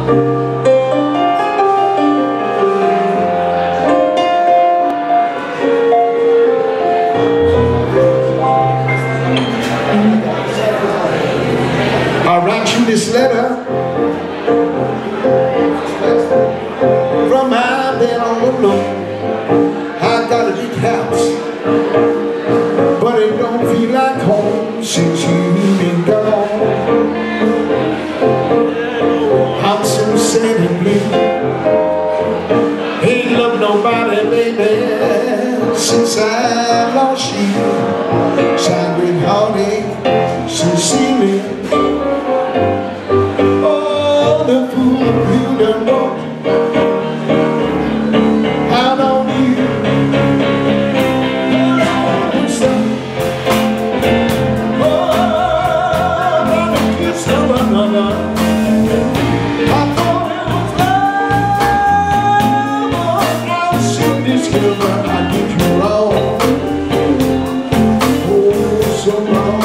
I write you this letter from my bed on the floor. I got a big house, but it don't feel like home since you've been gone. I'm so sad and blue, ain't loved nobody, baby, since I lost you. Sanguine heartache, sincerely. Oh, the fool you don't know how long you stop. Oh, by the kiss of another. I thought it was love. Oh, I'll shoot this girl, but I did you wrong. Oh, so wrong.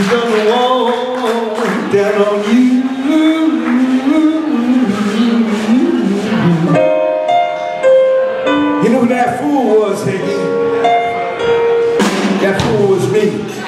Who's gonna walk down on you? You know who that fool was, Higgy? That fool was me.